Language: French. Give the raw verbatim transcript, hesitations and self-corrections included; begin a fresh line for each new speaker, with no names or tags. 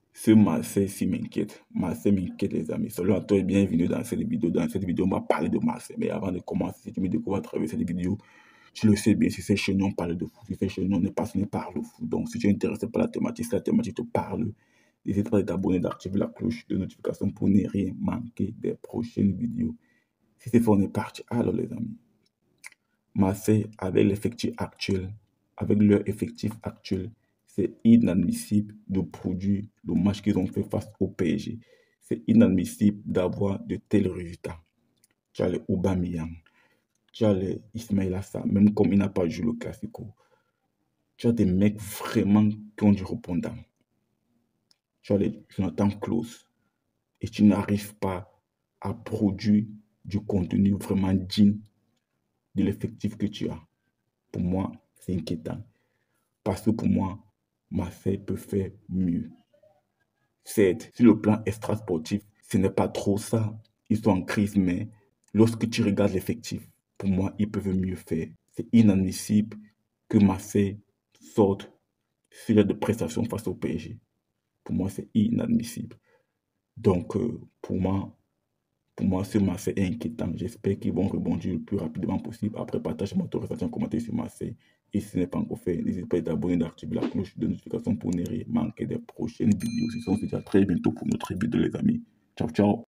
Ce Marseille-ci m'inquiète. Marseille m'inquiète, les amis. Salut à toi et bienvenue dans cette vidéo. Dans cette vidéo, on va parler de Marseille. Mais avant de commencer, si tu me découvres à travers cette vidéo, tu le sais bien, si c'est chez nous, on parle de foot. Si c'est chez nous, on est passionné par le foot. Donc, si tu es intéressé par la thématique, si la thématique te parle, n'hésite pas à t'abonner, d'activer la cloche de notification pour ne rien manquer des prochaines vidéos. Si c'est fait, on est parti. Alors, les amis, Marseille, avec l'effectif actuel, avec leur effectif actuel, c'est inadmissible de produire le match qu'ils ont fait face au P S G. C'est inadmissible d'avoir de tels résultats. Tu as les Aubameyang, tu as les Ismaïla Sarr, même comme il n'a pas joué le Classico. Tu as des mecs vraiment qui ont du répondant. Tu as les Jonathan Klaus. Et tu n'arrives pas à produire du contenu vraiment digne de l'effectif que tu as. Pour moi, c'est inquiétant. Parce que pour moi, Marseille peut faire mieux. Certes, sur le plan extra-sportif, ce n'est pas trop ça. Ils sont en crise, mais lorsque tu regardes l'effectif, pour moi, ils peuvent mieux faire. C'est inadmissible que Marseille sorte sur de prestations face au P S G. Pour moi, c'est inadmissible. Donc, euh, pour moi, Pour moi, ce Marseille est inquiétant. J'espère qu'ils vont rebondir le plus rapidement possible. Après, partage-moi ton ressenti en commentaire sur Marseille. Et si ce n'est pas encore fait, n'hésite pas à t'abonner, d'activer la cloche de notification pour ne rien manquer des prochaines vidéos. Si on se dit à très bientôt pour notre vidéo, les amis. Ciao, ciao.